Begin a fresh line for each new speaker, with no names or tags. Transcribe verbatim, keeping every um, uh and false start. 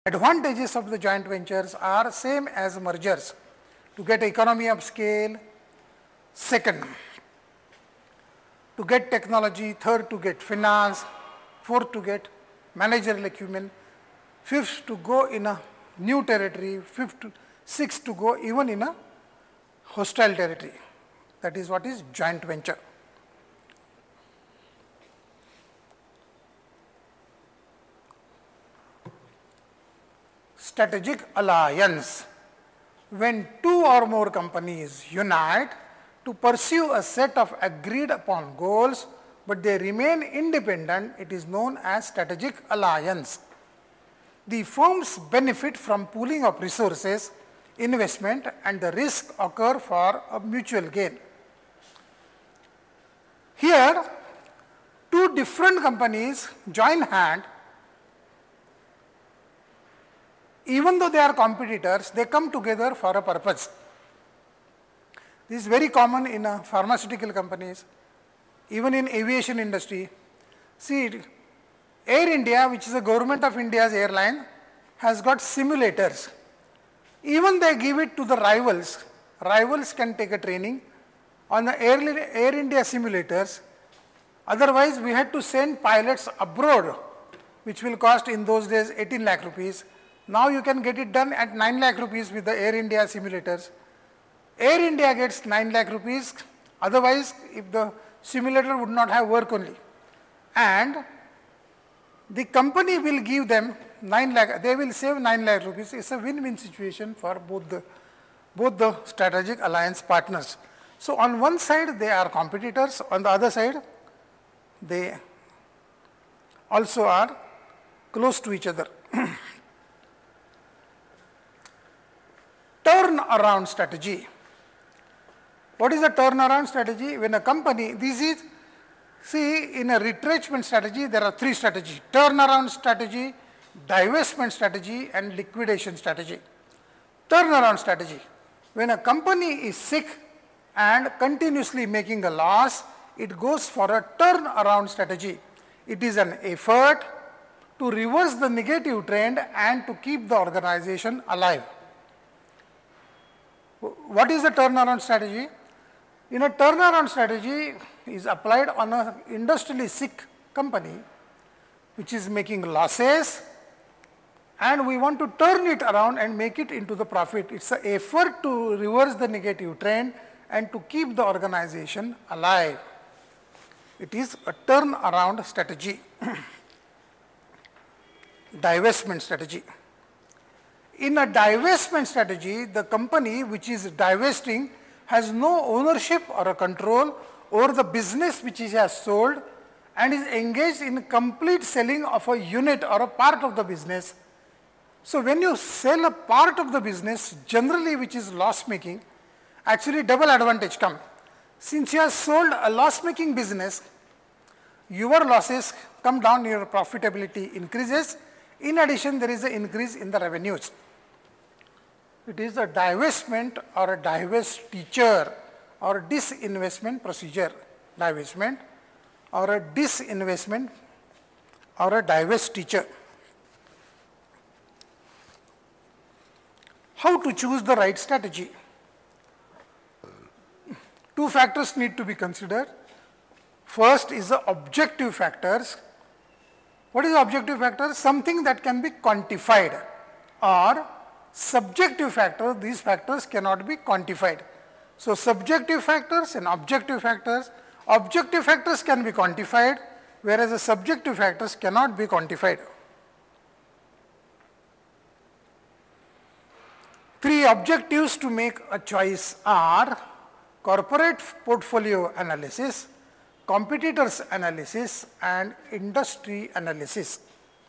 Advantages of the joint ventures are same as mergers: to get economy of scale, second, to get technology, third, to get finance, fourth, to get managerial acumen, fifth, to go in a new territory, fifth, to, sixth, to go even in a hostile territory. That is what is joint venture. Strategic alliance: when two or more companies unite to pursue a set of agreed upon goals, but they remain independent, it is known as strategic alliance. The firms benefit from pooling of resources, investment, and the risk occur for a mutual gain. Here, two different companies join hand. Even though they are competitors, they come together for a purpose. This is very common in uh, pharmaceutical companies, even in aviation industry. See, Air India, which is the government of India's airline, has got simulators. Even they give it to the rivals. Rivals can take a training on the Air, Air India simulators. Otherwise, we had to send pilots abroad, which will cost in those days eighteen lakh rupees. Now you can get it done at nine lakh rupees with the Air India simulators. Air India gets nine lakh rupees, otherwise if the simulator would not have work only. And the company will give them nine lakh, they will save nine lakh rupees. It's a win-win situation for both the, both the strategic alliance partners. So on one side they are competitors, on the other side they also are close to each other. Turnaround strategy. What is a turnaround strategy? When a company, this is, see, in a retrenchment strategy, there are three strategies: turnaround strategy, divestment strategy, and liquidation strategy. Turnaround strategy: when a company is sick and continuously making a loss, it goes for a turnaround strategy. It is an effort to reverse the negative trend and to keep the organization alive. What is the turnaround strategy? In a turnaround strategy is applied on an industrially sick company which is making losses, and we want to turn it around and make it into the profit. It's an effort to reverse the negative trend and to keep the organization alive. It is a turnaround strategy. Divestment strategy. In a divestment strategy, the company which is divesting has no ownership or a control over the business which it has sold and is engaged in complete selling of a unit or a part of the business. So when you sell a part of the business, generally which is loss making, actually double advantage come. Since you have sold a loss making business, your losses come down, your profitability increases. In addition, there is an increase in the revenues. It is a divestment or a divestiture or disinvestment procedure. Divestment or a disinvestment or a divestiture. How to choose the right strategy? Two factors need to be considered. First is the objective factors. What is the objective factor? Something that can be quantified. Or subjective factor, these factors cannot be quantified. So subjective factors and objective factors. Objective factors can be quantified, whereas the subjective factors cannot be quantified. Three objectives to make a choice are corporate portfolio analysis, competitors analysis, and industry analysis.